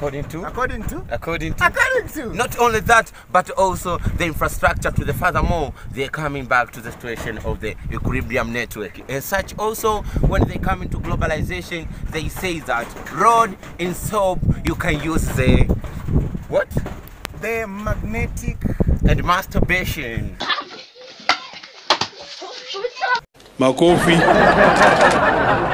According to? According to? According to? According to? Not only that, but also the infrastructure to the furthermore, they're coming back to the situation of the equilibrium network. As such, also, when they come into globalization, they say that road in soap, you can use the, what? The magnetic. And masturbation. Makofi.